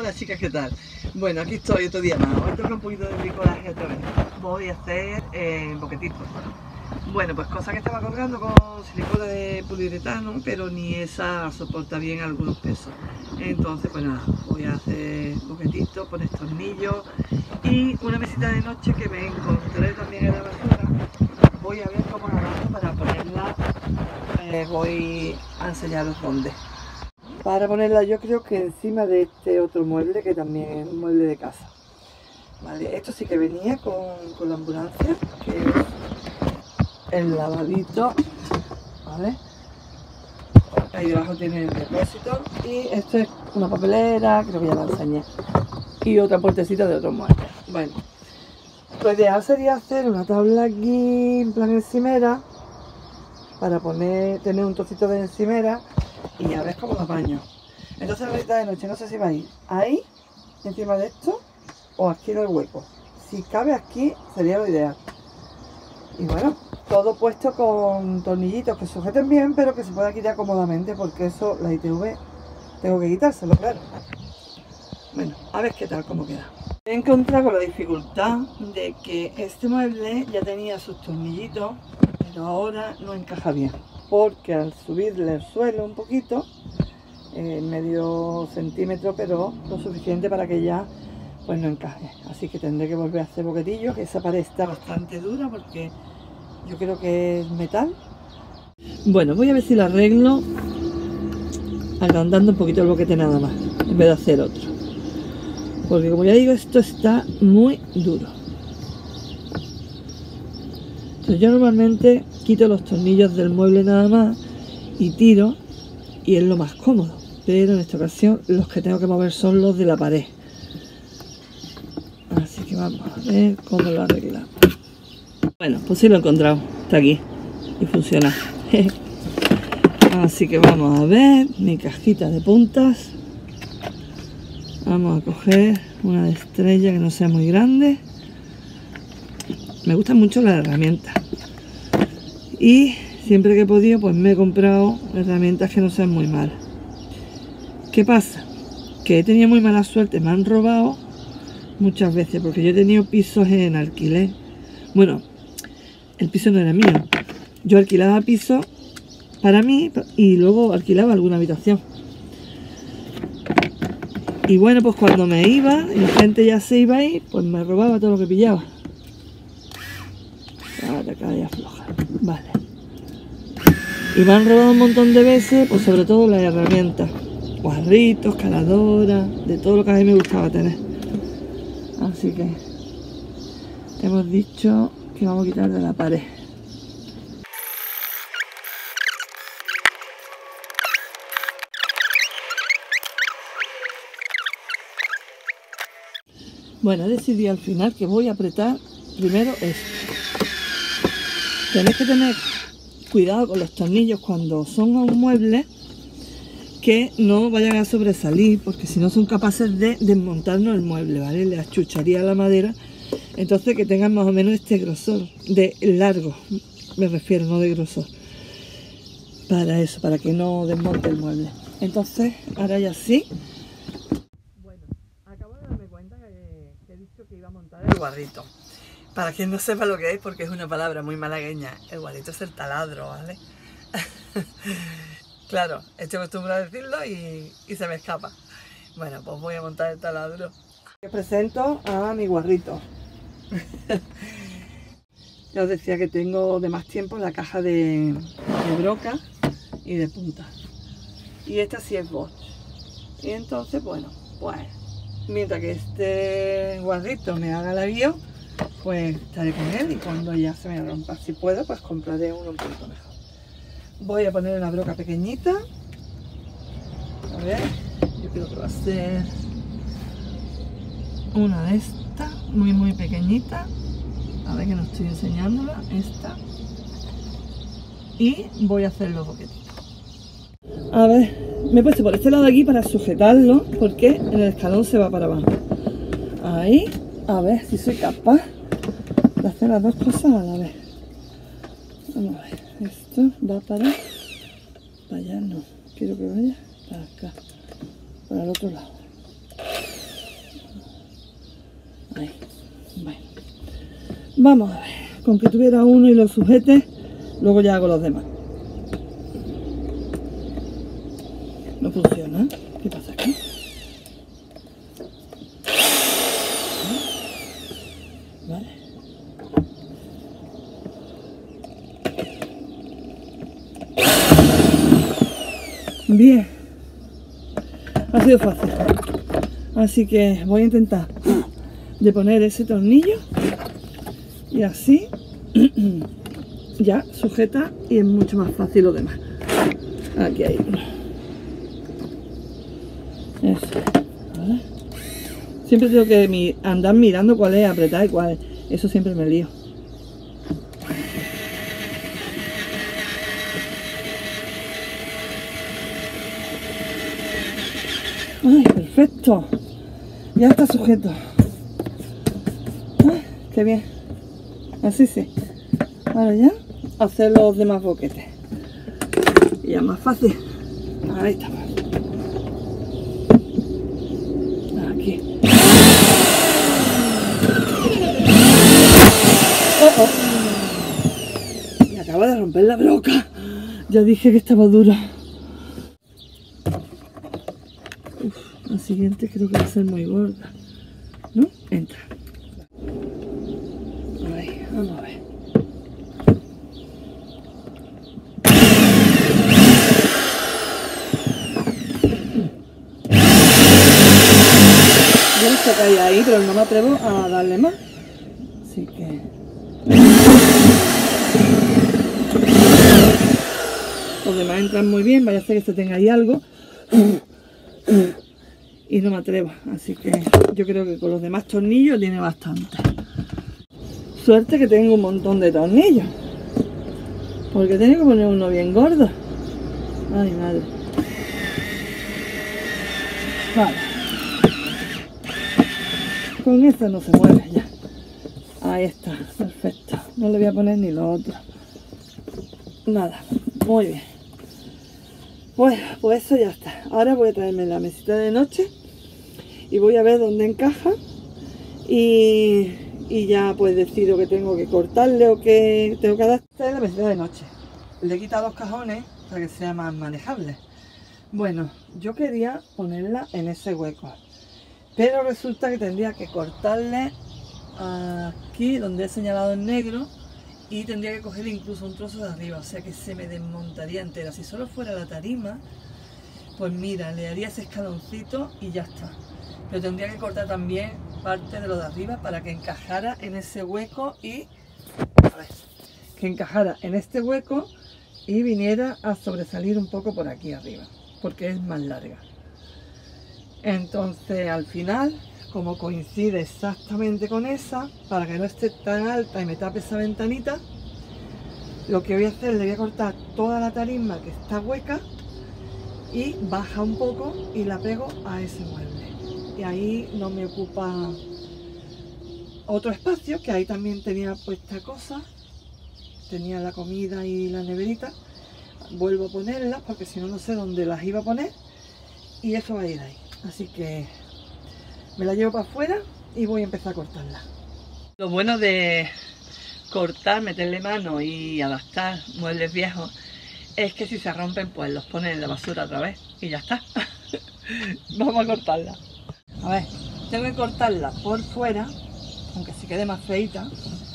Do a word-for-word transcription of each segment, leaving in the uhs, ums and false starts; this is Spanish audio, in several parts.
Hola chicas, ¿qué tal? Bueno, aquí estoy otro día más. Hoy toca un poquito de bricolaje otra vez. Voy a hacer eh, boquetitos. Bueno, pues cosa que estaba colgando con silicona de poliuretano, pero ni esa soporta bien algunos pesos. Entonces, pues nada, voy a hacer boquetitos, poner tornillos y una mesita de noche que me encontré también en la basura. Voy a ver cómo la hago para ponerla. Eh, voy a enseñaros dónde. Para ponerla yo creo que encima de este otro mueble que también es un mueble de casa. Vale, esto sí que venía con, con la ambulancia, que es el lavadito, ¿vale? Ahí debajo tiene el depósito y esto es una papelera, creo que ya la enseñé. Y otra puertecita de otro mueble. Bueno, lo ideal sería hacer una tabla aquí en plan encimera para poner, tener un trocito de encimera y ya ves cómo lo apaño. Entonces ahorita de noche no sé si va a ir ahí, encima de esto, o aquí en el hueco. Si cabe aquí sería lo ideal. Y bueno, todo puesto con tornillitos que sujeten bien, pero que se pueda quitar cómodamente, porque eso, la I T V, tengo que quitárselo, claro. Bueno, a ver qué tal, cómo queda. He encontrado con la dificultad de que este mueble ya tenía sus tornillitos, pero ahora no encaja bien, porque al subirle el suelo un poquito, eh, medio centímetro, pero lo suficiente para que ya pues no encaje. Así que tendré que volver a hacer boquetillos, que esa pared está bastante dura porque yo creo que es metal. Bueno, voy a ver si lo arreglo agrandando un poquito el boquete nada más, en vez de hacer otro. Porque como ya digo, esto está muy duro. Entonces yo normalmente quito los tornillos del mueble nada más y tiro, y es lo más cómodo. Pero en esta ocasión los que tengo que mover son los de la pared. Así que vamos a ver cómo lo arreglamos. Bueno, pues sí lo he encontrado. Está aquí y funciona. Así que vamos a ver mi cajita de puntas. Vamos a coger una de estrella que no sea muy grande. Me gustan mucho las herramientas. Y siempre que he podido pues me he comprado herramientas que no sean muy malas. ¿Qué pasa? Que he tenido muy mala suerte, me han robado muchas veces, porque yo he tenido pisos en alquiler. Bueno, el piso no era mío, yo alquilaba pisos para mí y luego alquilaba alguna habitación. Y bueno, pues cuando me iba y la gente ya se iba ahí, pues me robaba todo lo que pillaba. Ahora acá ya afloja, vale. Y me han robado un montón de veces, pues sobre todo las herramientas. Cuadritos, caladoras, de todo lo que a mí me gustaba tener. Así que hemos dicho que vamos a quitar de la pared. Bueno, he decidido al final que voy a apretar primero esto. Tenéis que tener cuidado con los tornillos cuando son a un mueble, que no vayan a sobresalir, porque si no son capaces de desmontarnos el mueble, ¿vale? Le achucharía la madera. Entonces que tengan más o menos este grosor, de largo, me refiero, no de grosor. Para eso, para que no desmonte el mueble. Entonces, ahora ya sí. Bueno, acabo de darme cuenta que, que he dicho que iba a montar el guarrito. Para quien no sepa lo que es, porque es una palabra muy malagueña, el guarrito es el taladro, ¿vale? Claro, estoy acostumbrada a decirlo y, y se me escapa. Bueno, pues voy a montar el taladro. Os presento a mi guarrito. Ya os decía que tengo de más tiempo la caja de, de broca y de punta. Y esta sí es Bosch. Y entonces, bueno, pues mientras que este guarrito me haga la bio, pues estaré con él y cuando ya se me rompa, si puedo, pues compraré uno un poquito mejor. Voy a poner una broca pequeñita. A ver, yo creo que va a ser una de estas, muy muy pequeñita. A ver que no estoy enseñándola, esta. Y voy a hacer los boquetitos. A ver, me he puesto por este lado de aquí para sujetarlo, porque el escalón se va para abajo. Ahí, a ver si soy capaz de hacer las dos cosas a la vez. Vamos a ver. Esto va para, para allá, no, quiero que vaya para acá, para el otro lado. Ahí. Bueno. Vamos a ver. Con que tuviera uno y lo sujete, luego ya hago los demás. No funciona. ¿Qué pasa aquí? Vale. Bien. Ha sido fácil. Así que voy a intentar de poner ese tornillo y así ya sujeta y es mucho más fácil lo demás. Aquí hay uno. Eso, ¿vale? Siempre tengo que mi, andar mirando cuál es apretar y cuál es. Eso siempre me lío. Ay, perfecto. Ya está sujeto. Ay, qué bien. Así sí. Ahora ya hacer los demás boquetes. Y ya más fácil. Ahí está. Aquí. Oh, oh. Me acaba de romper la broca. Ya dije que estaba dura. Uf, la siguiente creo que va a ser muy gorda. ¿No? Entra. Ahí, vamos a ver. Yo esto que hay ahí, pero no me atrevo a darle más. Así que... los demás entran muy bien, vaya a ser que se tenga ahí algo. Y no me atrevo, así que yo creo que con los demás tornillos tiene bastante. Suerte que tengo un montón de tornillos, porque tengo que poner uno bien gordo. Ay, madre. Vale. Con este no se mueve ya. Ahí está, perfecto. No le voy a poner ni lo otro. Nada, muy bien. Bueno, pues eso ya está. Ahora voy a traerme la mesita de noche y voy a ver dónde encaja y, y ya pues decido que tengo que cortarle o que tengo que adaptar la mesita de noche. Le he quitado los cajones para que sea más manejable. Bueno, yo quería ponerla en ese hueco, pero resulta que tendría que cortarle aquí donde he señalado en negro y tendría que coger incluso un trozo de arriba, o sea que se me desmontaría entera. Si solo fuera la tarima, pues mira, le haría ese escaloncito y ya está. Pero tendría que cortar también parte de lo de arriba para que encajara en ese hueco y... a ver, que encajara en este hueco y viniera a sobresalir un poco por aquí arriba, porque es más larga. Entonces al final, como coincide exactamente con esa, para que no esté tan alta y me tape esa ventanita, lo que voy a hacer, le voy a cortar toda la tarima que está hueca y baja un poco y la pego a ese mueble. Y ahí no me ocupa otro espacio, que ahí también tenía puesta cosas, tenía la comida y la neverita. Vuelvo a ponerlas porque si no, no sé dónde las iba a poner y eso va a ir ahí. Así que me la llevo para afuera y voy a empezar a cortarla. Lo bueno de cortar, meterle mano y adaptar muebles viejos es que si se rompen pues los ponen en la basura otra vez y ya está. Vamos a cortarla. A ver, tengo que cortarla por fuera, aunque se quede más feita,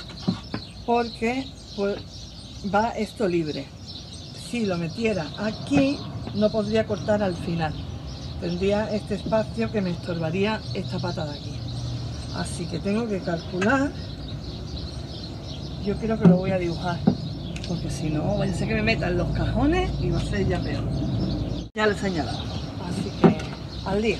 porque pues, va esto libre. Si lo metiera aquí no podría cortar al final. Tendría este espacio que me estorbaría esta pata de aquí. Así que tengo que calcular. Yo creo que lo voy a dibujar, porque si no, vaya a ser que me metan los cajones y va a ser ya peor. Ya lo he señalado. Así que al lío.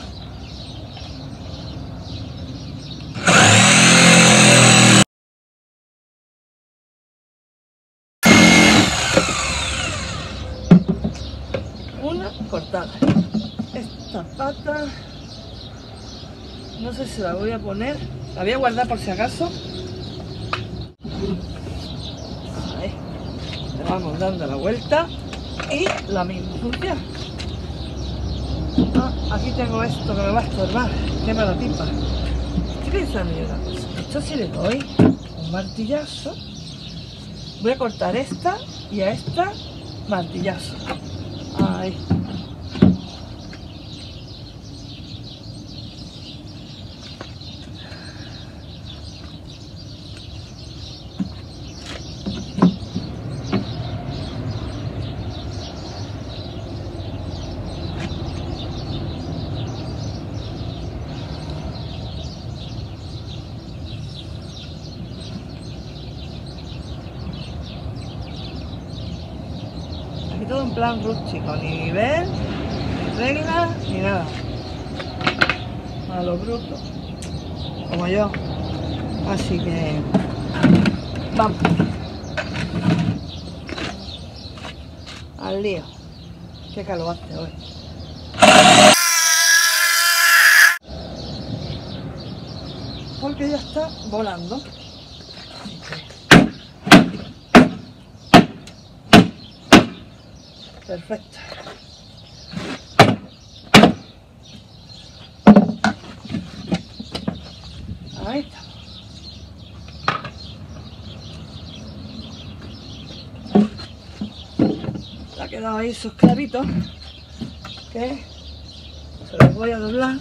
Una cortada. Esta pata no sé si la voy a poner, la voy a guardar por si acaso. Ahí. Le vamos dando la vuelta y la misma función. Ah, aquí tengo esto que me va a estorbar, qué mala tipa. Estoy pensando yo una cosa. Esto si le doy un martillazo, voy a cortar esta y a esta martillazo. Ahí. Todo en plan rústico, ni nivel, ni regla, ni nada. A lo bruto, como yo. Así que vamos al lío. Qué calor hace hoy. Porque ya está volando. Perfecto. Ahí está. Le ha quedado ahí sus clavitos que se los voy a doblar.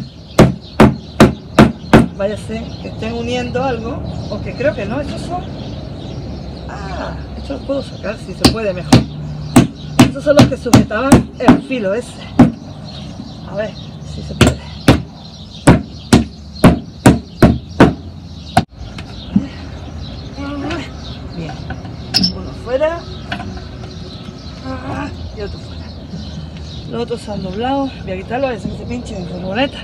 Vaya a ser que estén uniendo algo, o que creo que no, estos son. Ah, esto lo puedo sacar si se puede mejor. Estos son los que sujetaban el filo ese. A ver si se puede. Bien. Uno fuera. Y otro fuera. Los otros se han doblado. Voy a quitarlo, a ver si se pinche en furgoneta.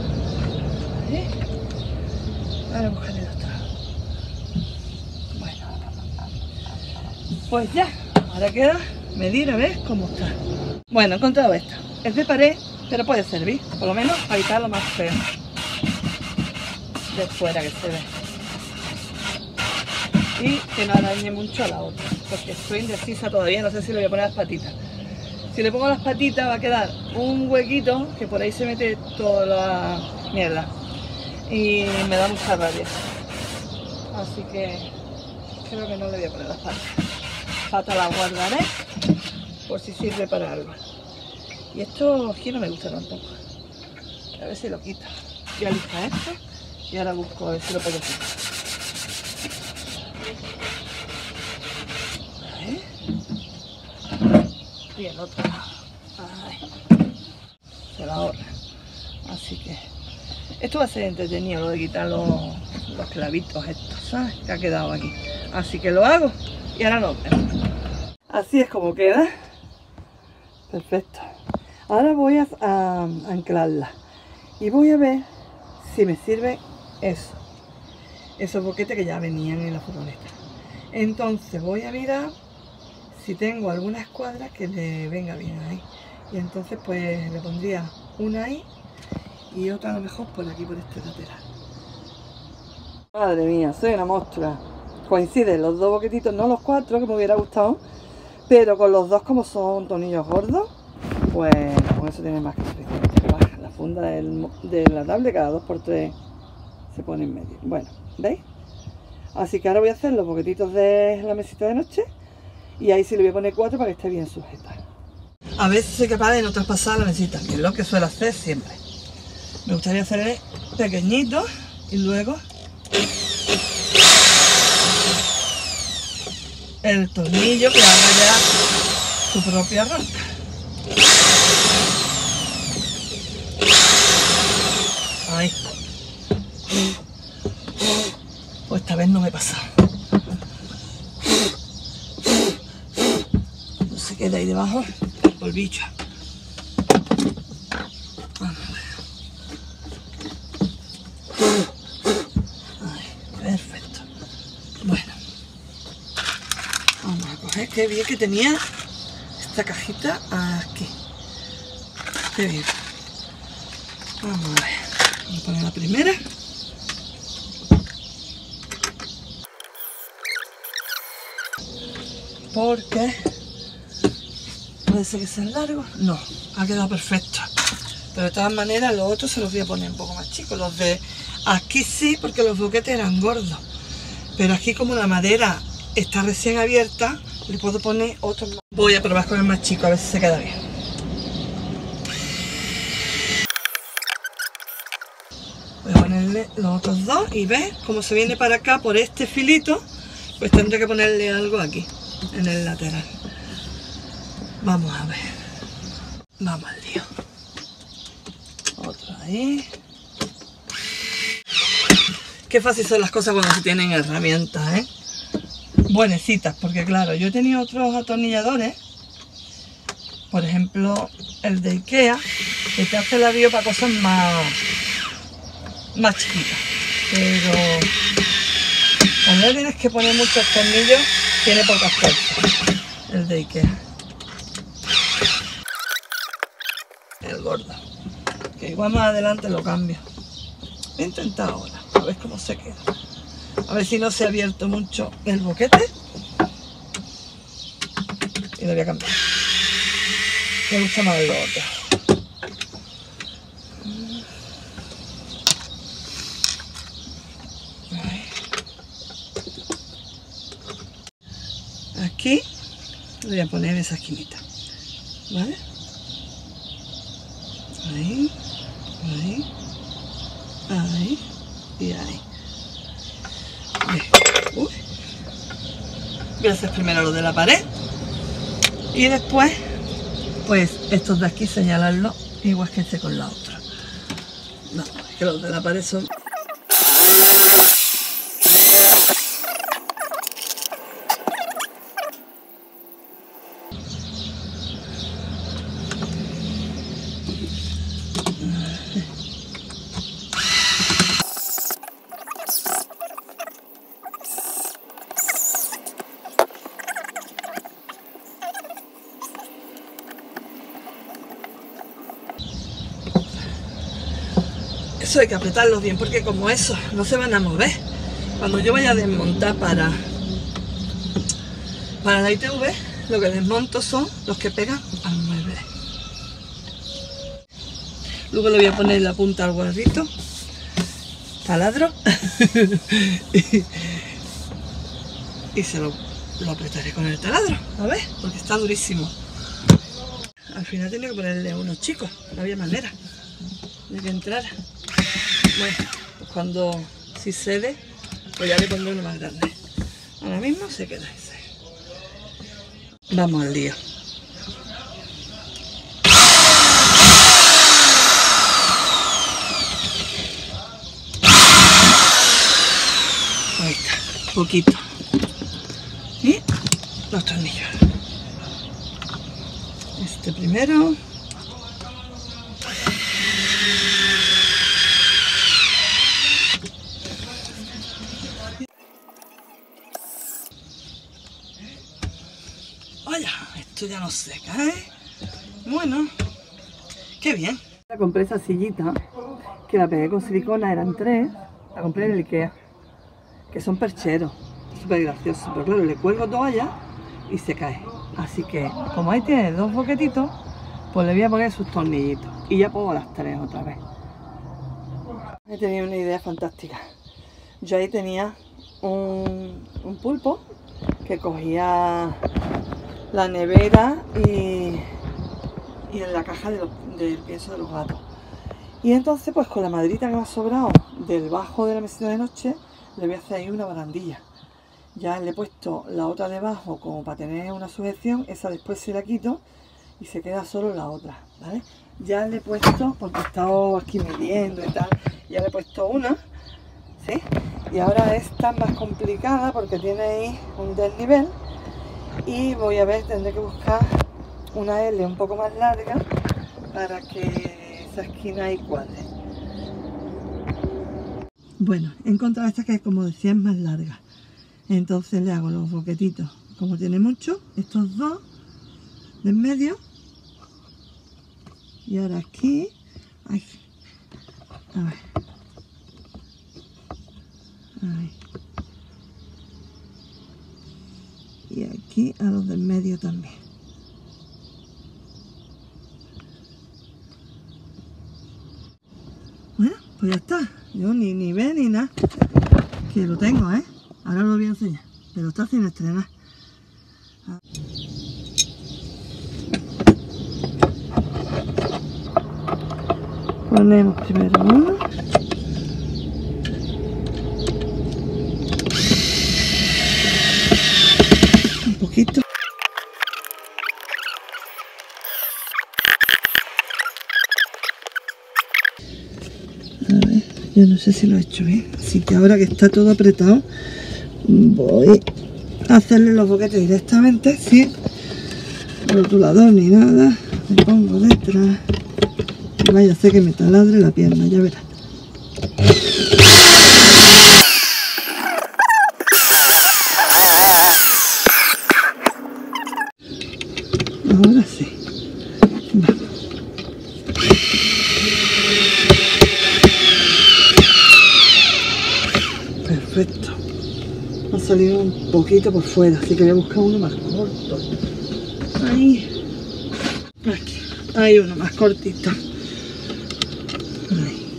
Ahora coger el otro. Bueno. Pues ya. Ahora queda medir a ver cómo está. Bueno, he encontrado esta. Es de pared, pero puede servir, por lo menos para quitar lo más feo de fuera que se ve. Y que no arañe mucho a la otra, porque estoy indecisa todavía, no sé si le voy a poner las patitas. Si le pongo las patitas va a quedar un huequito que por ahí se mete toda la mierda. Y me da mucha rabia. Así que creo que no le voy a poner las patas. Patas las guardaré por si sirve para algo. Y esto aquí no me gusta tampoco. A ver si lo quita. Ya lista esto y ahora busco a ver si lo puedo quitar. Y el otro lado. Se la ahorra. Así que esto va a ser entretenido, lo de quitar los, los clavitos estos, ¿sabes? Que ha quedado aquí. Así que lo hago y ahora nos vemos. Así es como queda. Perfecto. Ahora voy a, a, a anclarla y voy a ver si me sirve eso. Esos boquetes que ya venían en la furgoneta. Entonces voy a mirar si tengo alguna escuadra que le venga bien ahí. Y entonces pues le pondría una ahí y otra a lo mejor por aquí, por este lateral. Madre mía, soy una monstrua. Coinciden los dos boquetitos, no los cuatro que me hubiera gustado, pero con los dos como son tornillos gordos, pues con eso tiene más que suficiente. La funda del, de la tablet cada dos por tres se pone en medio. Bueno, ¿veis? Así que ahora voy a hacer los boquetitos de la mesita de noche y ahí sí le voy a poner cuatro para que esté bien sujeta. A ver si soy capaz de no traspasar la mesita, que es lo que suelo hacer siempre. Me gustaría hacerle pequeñito y luego el tornillo que haga ya su propia rosca. Ahí. Pues esta vez no me pasa. No se queda ahí debajo el polvillo. Perfecto. Bueno. Vamos a coger, qué bien que tenía esta cajita aquí. Qué bien. Vamos a ver. Vamos a poner la primera. Porque puede ser que sea largo. No, ha quedado perfecto. Pero de todas maneras los otros se los voy a poner un poco más más chicos. Los de aquí sí, porque los boquetes eran gordos. Pero aquí como la madera está recién abierta, le puedo poner otro más. Voy a probar con el más chico, a ver si se queda bien. Voy a ponerle los otros dos y ves cómo se viene para acá por este filito, pues tendré que ponerle algo aquí, en el lateral. Vamos a ver. Vamos al lío. Otro ahí. Qué fácil son las cosas cuando se tienen herramientas, ¿eh? Buenecitas, porque claro, yo he tenido otros atornilladores, por ejemplo el de Ikea, que te hace la lío para cosas más, más chiquitas, pero cuando tienes que poner muchos tornillos, tiene pocas fuerzas, el de Ikea. El gordo, que igual más adelante lo cambio. He intentado ahora, a ver cómo se queda. A ver si no se ha abierto mucho el boquete. Y lo voy a cambiar. Me gusta más lo otro. Aquí le voy a poner esa esquinita. ¿Vale? Ahí, ahí, ahí y ahí. Uy. Voy a hacer primero lo de la pared y después pues estos de aquí señalarlo igual que hice con la otra. No, es que los de la pared son... Eso hay que apretarlos bien porque como eso no se van a mover. Cuando yo vaya a desmontar para, para la I T V, lo que desmonto son los que pegan al mueble. Luego le voy a poner la punta al guarrito, taladro, y, y se lo, lo apretaré con el taladro, a ver, porque está durísimo. Al final tenía que ponerle a unos chicos, no había manera de que entrara. Bueno, pues cuando si cede, pues ya le pondré uno más grande. Ahora mismo se queda ese. Vamos al lío. Ahí está, poquito. Y los tornillos. Este primero. Vaya, esto ya no se cae. Bueno, qué bien. Compré esa sillita que la pegué con silicona, eran tres. La compré en el Ikea, que son percheros, súper graciosos. Pero claro, le cuelgo toalla y se cae. Así que, como ahí tiene dos boquetitos, pues le voy a poner sus tornillitos. Y ya pongo las tres otra vez. He tenido una idea fantástica. Yo ahí tenía un, un pulpo que cogía la nevera y, y en la caja de los, del pienso de los gatos. Y entonces pues con la maderita que me ha sobrado del bajo de la mesita de noche le voy a hacer ahí una barandilla. Ya le he puesto la otra debajo como para tener una sujeción, esa después se la quito y se queda solo la otra, ¿vale? Ya le he puesto, porque he estado aquí midiendo y tal, ya le he puesto una, ¿sí? Y ahora esta es más complicada porque tiene ahí un desnivel. Y voy a ver, tendré que buscar una L un poco más larga para que esa esquina ahí cuadre. Bueno, he encontrado esta que, como decía, es más larga. Entonces le hago los boquetitos, como tiene mucho, estos dos de en medio. Y ahora aquí, ay, a ver, ahí. Y aquí a los del medio también. Bueno, Pues ya está, yo ni, ni ve ni nada. Que lo tengo, ¿eh? Ahora lo voy a enseñar, pero está sin estrenar. Ponemos primero uno. Un poquito. A ver, yo no sé si lo he hecho bien. Así que ahora que está todo apretado, voy a hacerle los boquetes directamente sin rotulador ni nada. Me pongo detrás. Y vaya a hacer que me taladre la pierna, ya verás. Ahora sí. Vamos. Perfecto. Ha salido un poquito por fuera, así que voy a buscar uno más corto. Ahí. Aquí. Hay uno más cortito. Ahí.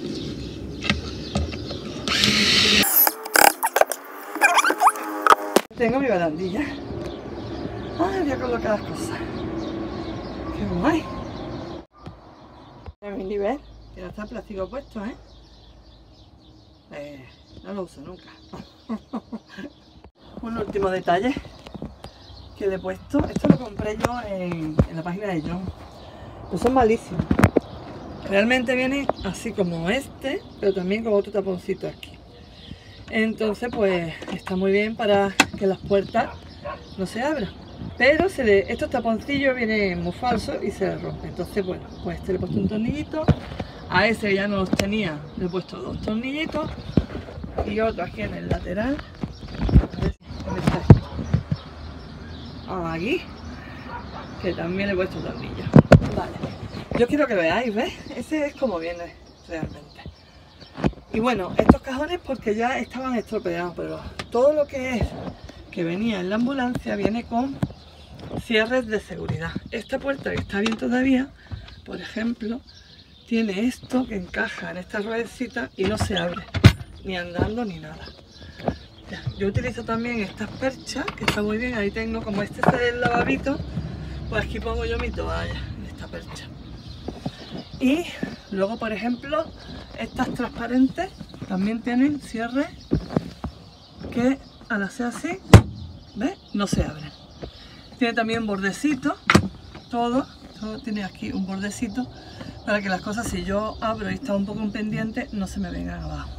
Tengo mi barandilla. Ay, voy a colocar las cosas. Qué guay. En mi nivel, que está el plástico puesto, ¿eh? Eh, no lo uso nunca. Un último detalle que le he puesto. Esto lo compré yo en, en la página de John. Pues son malísimos. Realmente viene así como este, pero también con otro taponcito aquí. Entonces pues está muy bien para que las puertas no se abran. Pero se le, estos taponcillos vienen muy falsos y se les rompe. Entonces bueno, pues este le he puesto un tornillito. A ese ya no los tenía, le he puesto dos tornillitos. Y otro aquí en el lateral. A ver dónde está esto. Aquí. Que también le he puesto tornillos. Vale. Yo quiero que veáis, ¿ves? Ese es como viene realmente. Y bueno, estos cajones porque ya estaban estropeados, pero todo lo que es que venía en la ambulancia viene con cierres de seguridad. Esta puerta que está bien todavía, por ejemplo, tiene esto que encaja en esta ruedecita y no se abre, ni andando ni nada. Ya, yo utilizo también estas perchas, que está muy bien. Ahí tengo, como este es el lavabito, pues aquí pongo yo mi toalla en esta percha. Y luego, por ejemplo, estas transparentes también tienen cierre que al hacer así, ¿ves? No se abren. Tiene también bordecito, todo, todo tiene aquí un bordecito para que las cosas, si yo abro y está un poco en pendiente, no se me vengan abajo.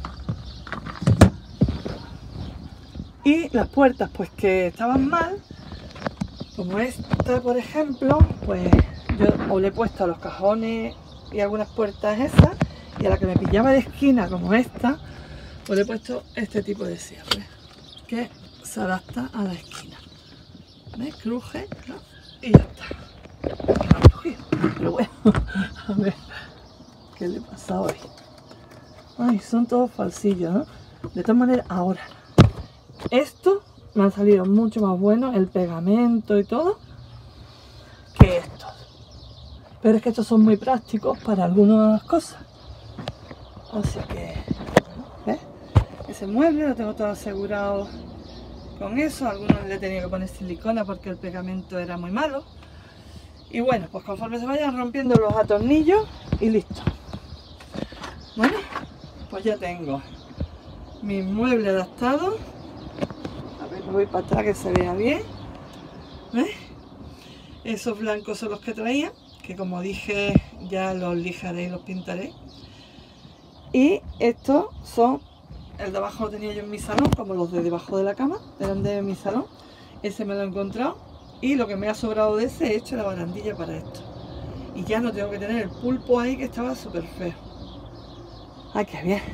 Y las puertas, pues que estaban mal, como esta por ejemplo, pues yo o le he puesto a los cajones y algunas puertas esas, y a la que me pillaba de esquina como esta, pues le he puesto este tipo de cierre que se adapta a la esquina. ¿Ves? Cruje, ¿no? Y ya está. No ha crujido, pero bueno, a ver qué le pasa hoy. Ay, son todos falsillos, ¿no? De todas maneras, ahora, esto me han salido mucho más buenos, el pegamento y todo, que estos. Pero es que estos son muy prácticos para algunas cosas. Así que, ¿ves? Ese mueble lo tengo todo asegurado con eso. Algunos le he tenido que poner silicona porque el pegamento era muy malo. Y bueno, pues conforme se vayan rompiendo los atornillos y listo. Bueno, pues ya tengo mi mueble adaptado. A ver, me voy para atrás que se vea bien. ¿Ves? Esos blancos son los que traía, que como dije ya los lijaré y los pintaré. Y estos son, el de abajo lo tenía yo en mi salón, como los de debajo de la cama, eran de mi salón. Ese me lo he encontrado y lo que me ha sobrado de ese he hecho la barandilla para esto. Y ya no tengo que tener el pulpo ahí que estaba súper feo. ¡Ay, qué bien!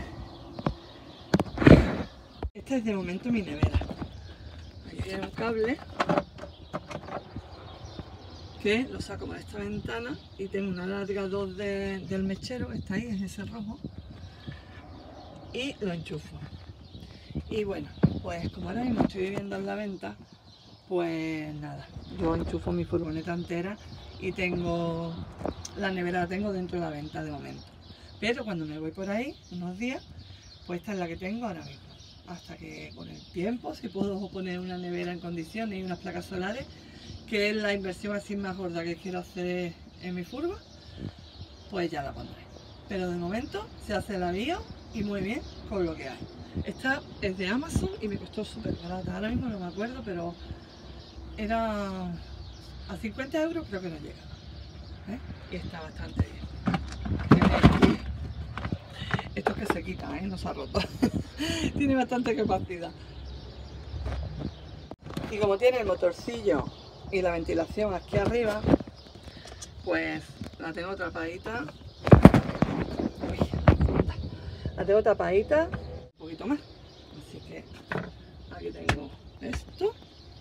Esta es de momento mi nevera. Aquí tiene un cable que lo saco por esta ventana y tengo una larga dos de, del mechero, que está ahí, es ese rojo, y lo enchufo. Y bueno, pues como ahora mismo estoy viviendo en la venta, pues nada, yo enchufo mi furgoneta entera y tengo la nevera, la tengo dentro de la venta de momento. Pero cuando me voy por ahí, unos días, pues esta es la que tengo ahora mismo. Hasta que con el tiempo, si puedo poner una nevera en condiciones y unas placas solares, que es la inversión así más gorda que quiero hacer en mi furgo, pues ya la pondré. Pero de momento se hace la bio y muy bien con lo que hay. Esta es de Amazon y me costó súper barata. Ahora mismo no me acuerdo, pero era a cincuenta euros, creo que no llega. ¿Eh? Y está bastante bien. Esto es que se quita, ¿eh? No se ha roto. Tiene bastante capacidad. Y como tiene el motorcillo y la ventilación aquí arriba, pues la tengo tapadita. Uy, la tengo tapadita un poquito más. Así que aquí tengo esto,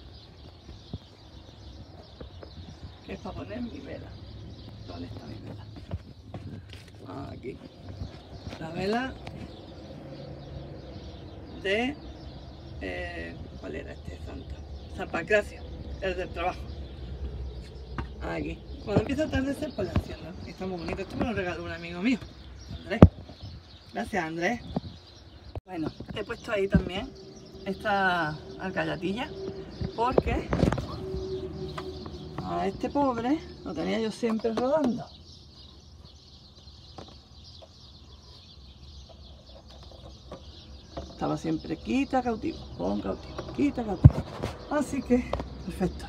que es para poner mi vela. ¿Dónde está mi vela? Aquí. La vela de... Eh, ¿cuál era este santo? San Pancracio, el del trabajo. Aquí. Cuando empieza a atardecer, pues la enciendo. Está muy bonito. Esto me lo regaló un amigo mío, Andrés. Gracias, Andrés. Bueno, he puesto ahí también esta alcayatilla porque a este pobre lo tenía yo siempre rodando. Estaba siempre quita cautivo, pon cautivo, quita cautivo. Así que, perfecto.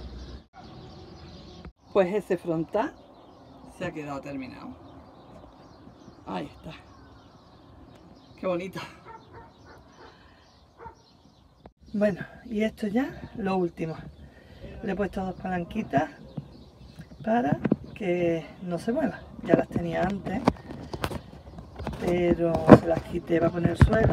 Pues ese frontal se ha quedado terminado. Ahí está. Qué bonito. Bueno, y esto ya, lo último. Le he puesto dos palanquitas para que no se mueva. Ya las tenía antes, pero se las quité para poner el suelo.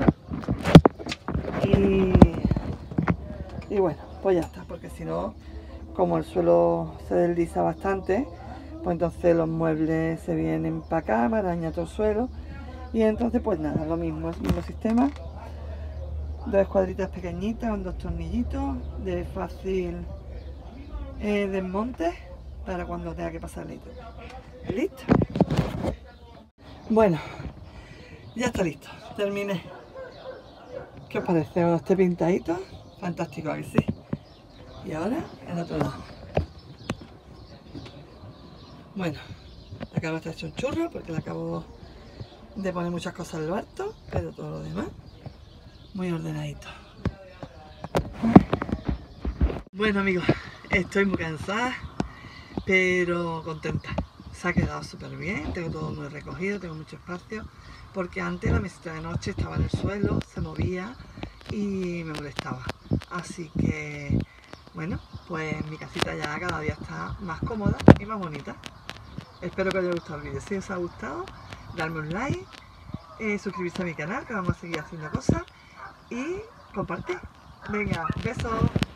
Y, y bueno, pues ya está, porque si no, como el suelo se desliza bastante, pues entonces los muebles se vienen para acá, me araña todo el suelo. Y entonces pues nada, lo mismo, es el mismo sistema. Dos escuadritas pequeñitas con dos tornillitos de fácil eh, desmonte para cuando tenga que pasar litro. ¿Listo? Bueno, ya está listo, terminé. ¿Qué os parece? ¿Os esté pintadito? Fantástico, ¿a que sí? Y ahora el otro lado. Bueno, la cama está hecho un churro porque le acabo de poner muchas cosas en lo alto, pero todo lo demás muy ordenadito. Bueno amigos, estoy muy cansada, pero contenta. Se ha quedado súper bien, tengo todo muy recogido, tengo mucho espacio, porque antes la mesita de noche estaba en el suelo, se movía y me molestaba. Así que, bueno, pues mi casita ya cada día está más cómoda y más bonita. Espero que os haya gustado el vídeo. Si os ha gustado, darme un like, eh, suscribirse a mi canal, que vamos a seguir haciendo cosas, y compartir. Venga, besos.